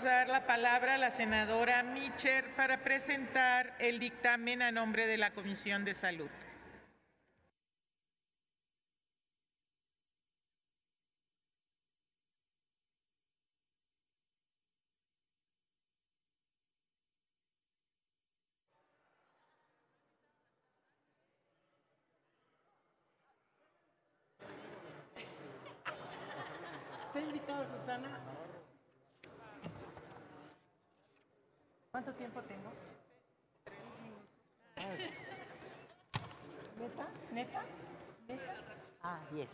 vamos a dar la palabra a la senadora Micher para presentar el dictamen a nombre de la Comisión de Salud. ¿Está invitada Susana? ¿Cuánto tiempo tengo? 3 minutos. ¿Neta? Ah, 10.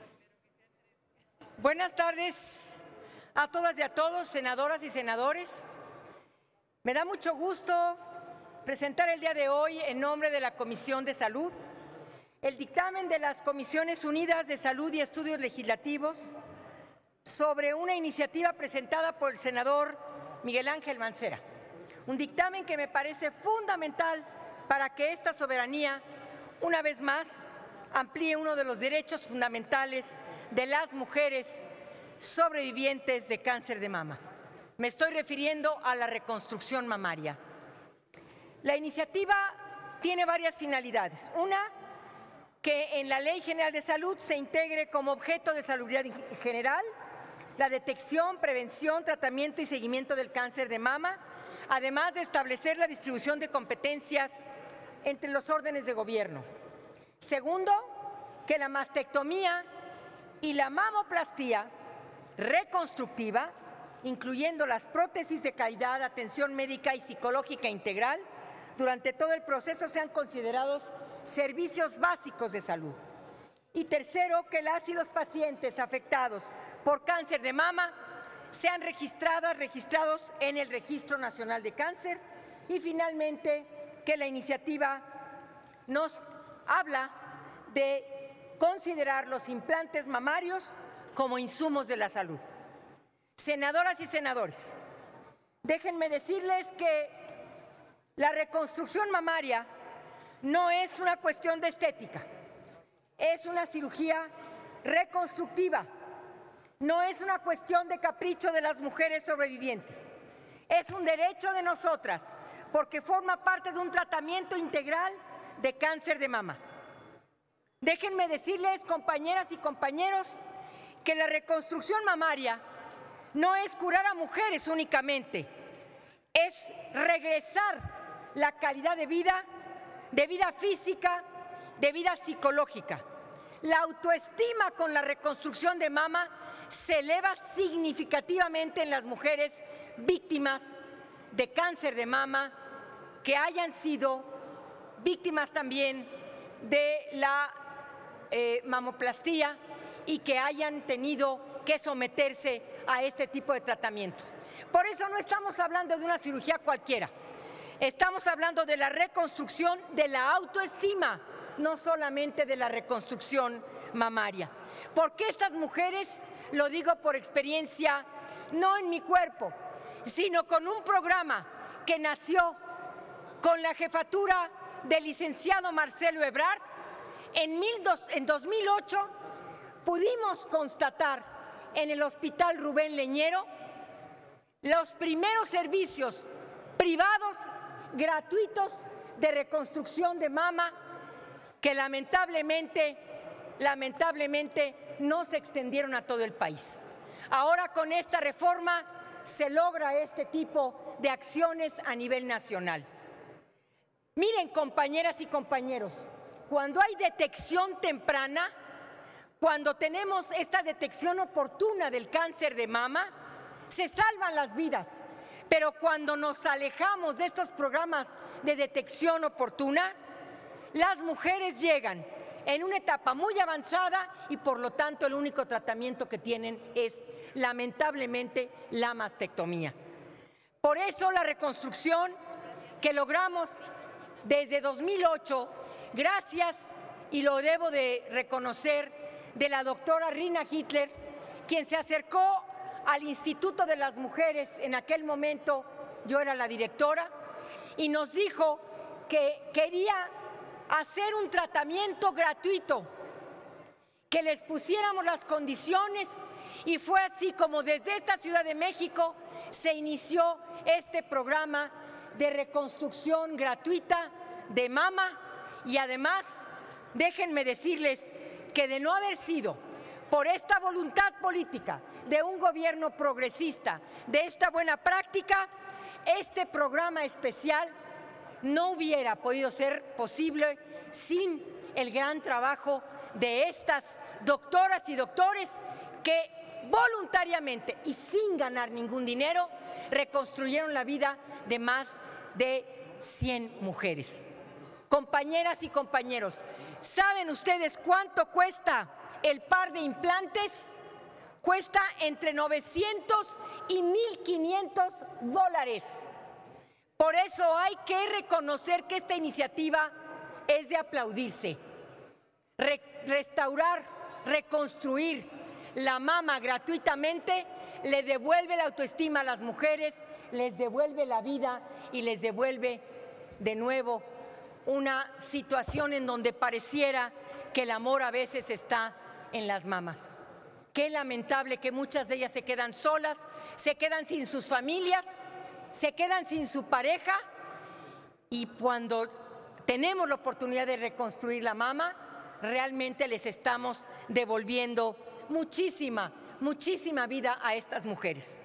Buenas tardes a todas y a todos, senadoras y senadores. Me da mucho gusto presentar el día de hoy, en nombre de la Comisión de Salud, el dictamen de las Comisiones Unidas de Salud y Estudios Legislativos sobre una iniciativa presentada por el senador Miguel Ángel Mancera. Un dictamen que me parece fundamental para que esta soberanía, una vez más, amplíe uno de los derechos fundamentales de las mujeres sobrevivientes de cáncer de mama. Me estoy refiriendo a la reconstrucción mamaria. La iniciativa tiene varias finalidades. Una, que en la Ley General de Salud se integre como objeto de salubridad general la detección, prevención, tratamiento y seguimiento del cáncer de mama, además de establecer la distribución de competencias entre los órdenes de gobierno. Segundo, que la mastectomía y la mamoplastía reconstructiva, incluyendo las prótesis de calidad, atención médica y psicológica integral, durante todo el proceso sean considerados servicios básicos de salud. Y tercero, que las y los pacientes afectados por cáncer de mama sean registrados en el Registro Nacional de Cáncer. Y finalmente, que la iniciativa nos habla de considerar los implantes mamarios como insumos de la salud. Senadoras y senadores, déjenme decirles que la reconstrucción mamaria no es una cuestión de estética, es una cirugía reconstructiva, no es una cuestión de capricho de las mujeres sobrevivientes, es un derecho de nosotras porque forma parte de un tratamiento integral de cáncer de mama. Déjenme decirles, compañeras y compañeros, que la reconstrucción mamaria no es curar a mujeres únicamente, es regresar la calidad de vida física, de vida psicológica. La autoestima con la reconstrucción de mama se eleva significativamente en las mujeres víctimas de cáncer de mama que hayan sido víctimas también de la mamoplastía y que hayan tenido que someterse a este tipo de tratamiento. Por eso no estamos hablando de una cirugía cualquiera, estamos hablando de la reconstrucción de la autoestima, no solamente de la reconstrucción mamaria. Porque estas mujeres, lo digo por experiencia, no en mi cuerpo, sino con un programa que nació con la jefatura del licenciado Marcelo Ebrard, en 2008 pudimos constatar en el Hospital Rubén Leñero los primeros servicios privados gratuitos de reconstrucción de mama que lamentablemente no se extendieron a todo el país. Ahora con esta reforma se logra este tipo de acciones a nivel nacional. Miren, compañeras y compañeros, cuando hay detección temprana, cuando tenemos esta detección oportuna del cáncer de mama, se salvan las vidas. Pero cuando nos alejamos de estos programas de detección oportuna, las mujeres llegan en una etapa muy avanzada y por lo tanto el único tratamiento que tienen es lamentablemente la mastectomía. Por eso la reconstrucción que logramos desde 2008, gracias, y lo debo de reconocer, de la doctora Rina Hitler, quien se acercó al Instituto de las Mujeres, en aquel momento yo era la directora, y nos dijo que quería hacer un tratamiento gratuito, que les pusiéramos las condiciones, y fue así como desde esta Ciudad de México se inició este programa de reconstrucción gratuita de mama y además, déjenme decirles que de no haber sido por esta voluntad política de un gobierno progresista, de esta buena práctica, este programa especial no hubiera podido ser posible sin el gran trabajo de estas doctoras y doctores que voluntariamente y sin ganar ningún dinero reconstruyeron la vida de más de 100 mujeres. Compañeras y compañeros, ¿saben ustedes cuánto cuesta el par de implantes? Cuesta entre 900 y 1,500 dólares. Por eso hay que reconocer que esta iniciativa es de aplaudirse. Restaurar, reconstruir la mama gratuitamente le devuelve la autoestima a las mujeres, les devuelve la vida y les devuelve de nuevo una situación en donde pareciera que el amor a veces está en las mamas. Qué lamentable que muchas de ellas se quedan solas, se quedan sin sus familias, se quedan sin su pareja, y cuando tenemos la oportunidad de reconstruir la mama, realmente les estamos devolviendo muchísima vida a estas mujeres.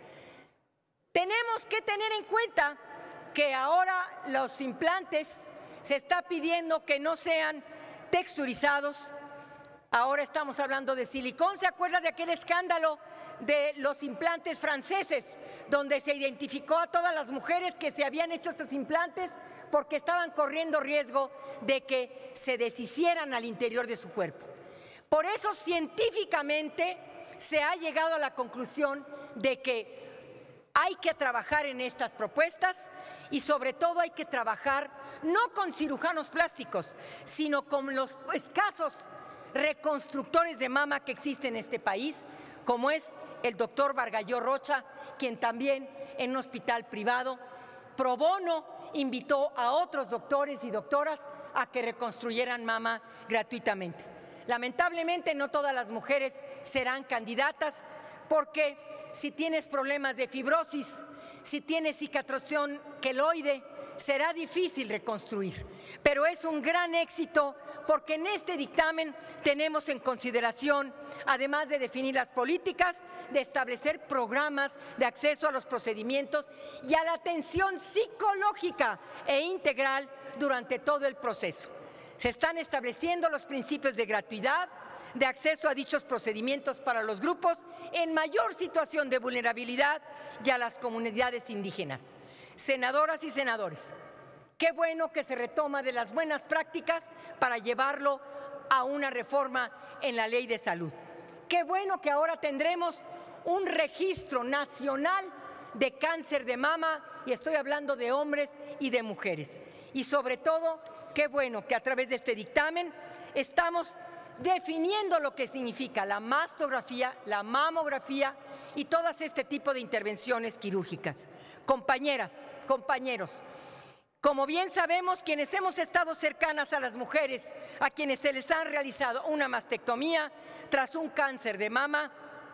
Tenemos que tener en cuenta que ahora los implantes se está pidiendo que no sean texturizados. Ahora estamos hablando de silicón. ¿Se acuerda de aquel escándalo de los implantes franceses, donde se identificó a todas las mujeres que se habían hecho esos implantes porque estaban corriendo riesgo de que se deshicieran al interior de su cuerpo? Por eso científicamente se ha llegado a la conclusión de que hay que trabajar en estas propuestas y sobre todo hay que trabajar no con cirujanos plásticos, sino con los escasos reconstructores de mama que existen en este país, como es el doctor Vargalló Rocha, quien también en un hospital privado pro bono invitó a otros doctores y doctoras a que reconstruyeran mama gratuitamente. Lamentablemente no todas las mujeres serán candidatas, porque si tienes problemas de fibrosis, si tienes cicatrización queloide, será difícil reconstruir. Pero es un gran éxito porque en este dictamen tenemos en consideración, además de definir las políticas, de establecer programas de acceso a los procedimientos y a la atención psicológica e integral durante todo el proceso. Se están estableciendo los principios de gratuidad, de acceso a dichos procedimientos para los grupos en mayor situación de vulnerabilidad y a las comunidades indígenas. Senadoras y senadores, qué bueno que se retoma de las buenas prácticas para llevarlo a una reforma en la Ley de Salud. Qué bueno que ahora tendremos un registro nacional de cáncer de mama, y estoy hablando de hombres y de mujeres. Y sobre todo, qué bueno que a través de este dictamen estamos definiendo lo que significa la mastografía, la mamografía y todas este tipo de intervenciones quirúrgicas. Compañeras, compañeros, como bien sabemos, quienes hemos estado cercanas a las mujeres a quienes se les ha realizado una mastectomía tras un cáncer de mama,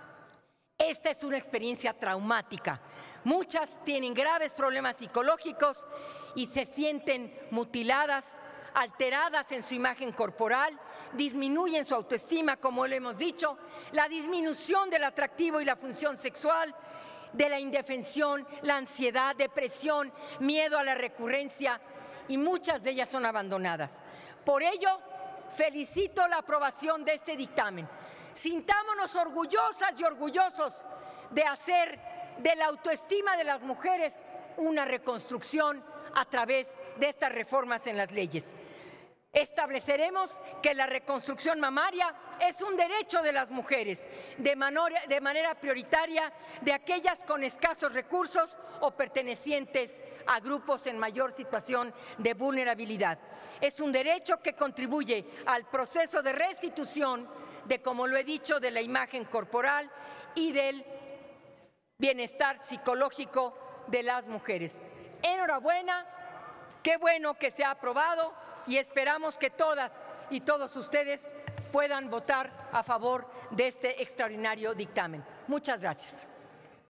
esta es una experiencia traumática. Muchas tienen graves problemas psicológicos y se sienten mutiladas, alteradas en su imagen corporal, disminuyen su autoestima, como lo hemos dicho, la disminución del atractivo y la función sexual, de la indefensión, la ansiedad, depresión, miedo a la recurrencia, y muchas de ellas son abandonadas. Por ello, felicito la aprobación de este dictamen. Sintámonos orgullosas y orgullosos de hacer de la autoestima de las mujeres una reconstrucción a través de estas reformas en las leyes. Estableceremos que la reconstrucción mamaria es un derecho de las mujeres, de manera prioritaria de aquellas con escasos recursos o pertenecientes a grupos en mayor situación de vulnerabilidad. Es un derecho que contribuye al proceso de restitución de, como lo he dicho, de la imagen corporal y del bienestar psicológico de las mujeres. Enhorabuena, qué bueno que se ha aprobado, y esperamos que todas y todos ustedes puedan votar a favor de este extraordinario dictamen. Muchas gracias.